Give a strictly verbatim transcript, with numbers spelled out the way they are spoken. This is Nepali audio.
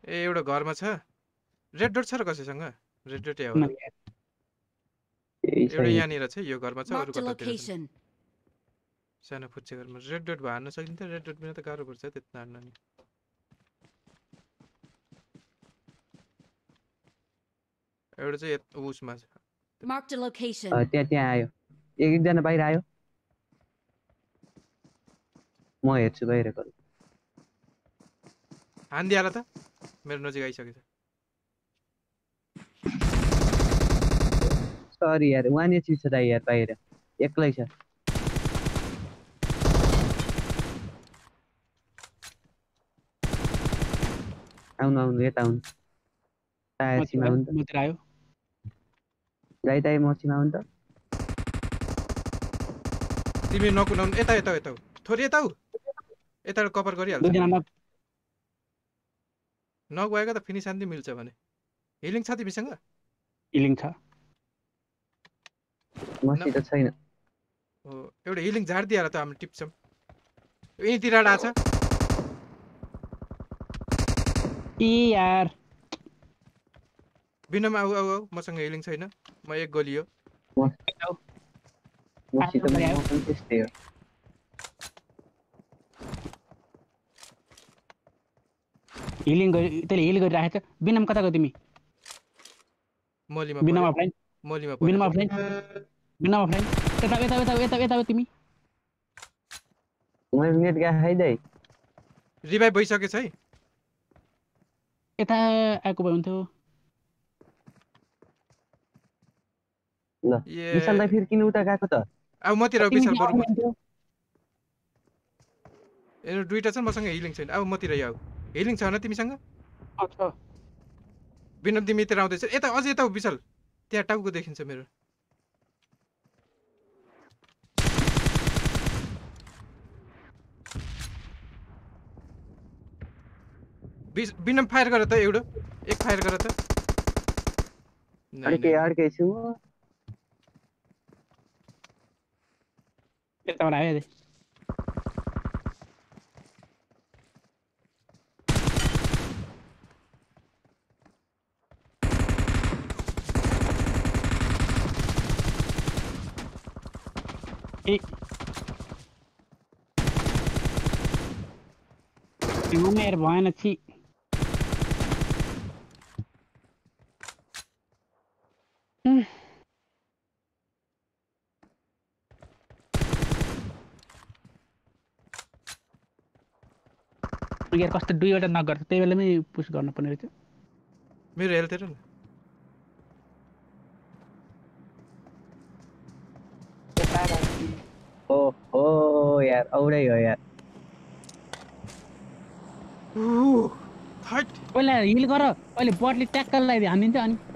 ए एउटा घरमा छ रेड डट छ र कसैसँग रेड डट या होला एउटा यहाँनिर छ यो घरमा छ अरु कतातिर छ सानो फुच्चे घरमा रेड डट हार्न सकिन्छ रेड डट बिना त गाह्रो पर्छ त्यति हार्न नि एउटा चाहिँ उसमा छ मार्क द लोकेसन त्यहाँ त्यहाँ आयो एक एक जना बाहिर आयो म हेर्छु बाहिरको हान्दिहाल त मेरो नजिक आइसकेछ सरी यार वान एचपी छ दाइ यार बाहिर एक्लै छ आउनु आउनु यता आउनु टायर सीमा आउनु त मतिर आयो दाइ दाइ म सीमा आउनु त तिमी नकुलाउनु यता यता यता थोरै यता यता कभर गरिहाल्छ दुई जना नक नगएको त फिनिस शान्ति मिल्छ भने हिलिङ छ तिमीसँग हिलिङ छ मसित छैन हो एउटा हिलिङ झार्दिहाल त हामी टिप्छौं यहीँतिर आडा छ ए यार बिनम आउ आउ आउ मसँग हिलिङ छैन म एक गोली हो मसित म पनि त्यस्तै हो हिलिङ गरि त्यसले हिल गरिराखेछ बिनम कता गयो तिमी मोलीमा बिनम अफलाइन मोलीमा बिनम अफलाइन बिनम अफलाइन यता यता यता यता यता तिमी मैले नेट गा है दाइ रिभाइभ भइसकेछ है यता आएको भए हुन्थ्यो ल विशाल दाइ फेरि किन उता गएको त अब मतिर विशाल बरु ए दुईटा छ मसँग हिलिङ छैन अब मतिर आऊ हिलिङ छ न तिमीसँग अच्छा बिनम तिमी तिर आउँदैछ यता अझै यता विशाल त्यहाँ टाउको देखिन्छ मेरो बिनम फायर गर त एउटा एक फायर गर त अड्के अड्के छु यताबाट आयो दे ए यो मेर भएन छि यार कस्तो दुईवटा नक गर्छ त्यही बेलामै पुश गर्न पर्ने रहेछ मेरो हेल्थ हेर न ओ ओ यार औडै हो यार उ हट पहिला हिल गर अहिले बटले ट्याक्कल लगाइदियो हानिदिन्छ अनि